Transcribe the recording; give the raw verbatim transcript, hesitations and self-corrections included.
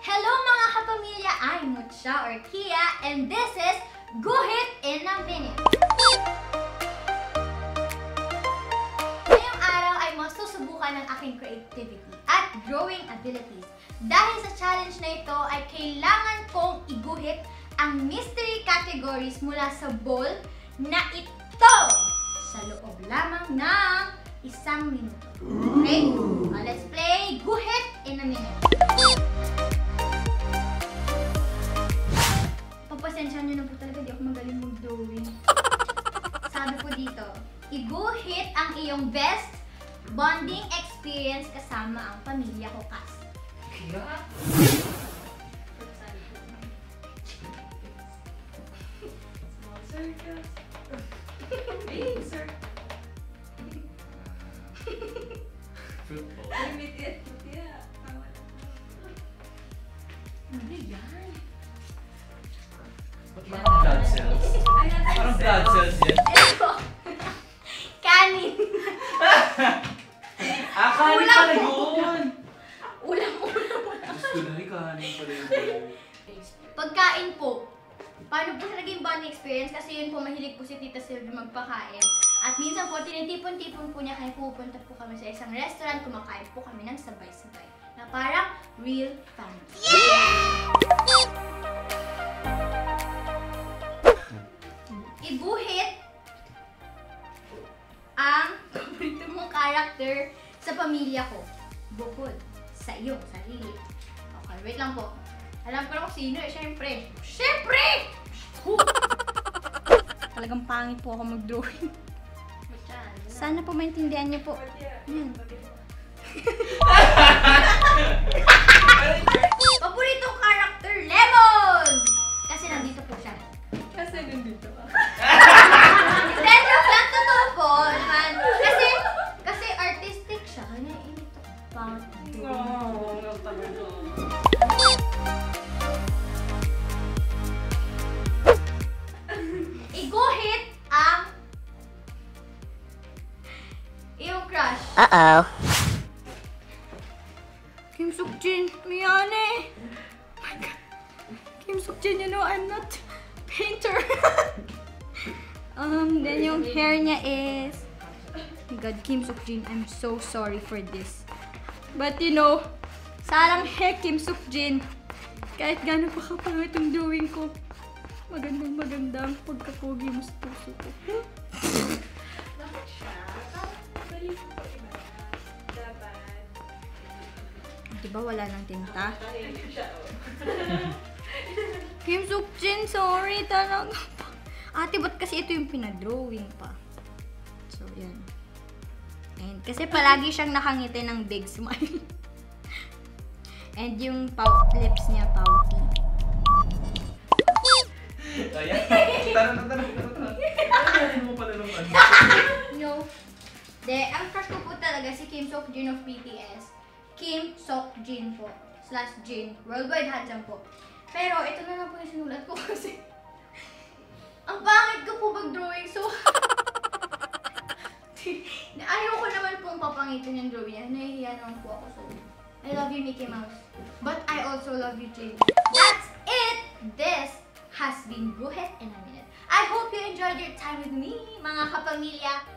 Hello mga kapamilya! I'm Mucha or Kia and this is Guhit in a Minute! Ngayong araw ay mas susubukan ng aking creativity at drawing abilities. Dahil sa challenge na ito ay kailangan kong iguhit ang mystery categories mula sa bowl na ito sa loob lamang ng isang minuto. Okay? Uh, let's play Guhit in a Minute. Pagpasensyahan nyo na po talaga, di ako magaling mag-drawing. Sabi ko dito, iguhit ang iyong best bonding experience kasama ang pamilya ko, Kas. Kaya? Small circles. Big circles. Football. Limit it. Yeah. Ano yan? Ba't parang blood cells? Ay, nasa Parang blood cells yan. Ito! Kanin! Ah, kanin pala yun! Ulam-ulam. Gusto na rin kanin pala yun. Pagkain po. Paano po siya naging bonding experience? Kasi yun po, mahilig po si Tita Sylvie magpakain. At minsan po, tinitipon-tipon po niya kaya pupunta po kami sa isang restaurant, kumakain po kami ng sabay-sabay. Na parang real family. Iguhit ang paborito mong character sa pamilya ko. Bukod sa iyong sarili. Okay, wait lang po. Alam ko na kung sino eh, syempre. Syempre! Talagang pangit po ako mag-drawing. Sana po maintindihan niyo po. Yan. Paboritong character, Lemon! Kasi nandito po siya. Kasi nandito ka. Hindi, joke lang. Totoo po. Naman. Kasi, kasi artistic siya. Kanya init ako. Pangit. Oo, nagtagal ko. Iguhit ang iyong crush. Uh-oh. Kim Suk-jin, Miyane. Oh my God. Kim Suk-jin, you know, I'm not painter. um, then yung hair niya is... Oh my God, Kim Suk-jin, I'm so sorry for this. But you know, sarang heck, Kim Suk-jin. Kahit gano'n pa kapangit yung drawing ko, magandang magandang pagkapogi mo sa puso ko. Bakit siya? Bali ko po iba na. Dapat. Diba wala nang tinta? Tahimik siya, oh. Kim Suk-jin, sorry talaga. Ate, ba't kasi ito yung pinadrawing pa? So, yan. And kasi palagi siyang nakangiti ng big smile. And yung pout lips niya, pouty. Ayan. Tara na, tara, tara, tara. Ano mo pala nung ano? No. De, ang crush ko po talaga si Kim Sok-jin of B T S. Kim Sok-jin po. Slash Jin. Worldwide handsome po. Pero ito na lang po yung sinulat ko kasi ang pangit ko po mag-drawing. So, ayaw ko naman pong papangitin yung drawing niya. Nahihiya naman po ako. So, I love you, Mickey Mouse. But I also love you, Jin. That's it! This has been Guhit in a Minute. I hope you enjoyed your time with me, mga kapamilya.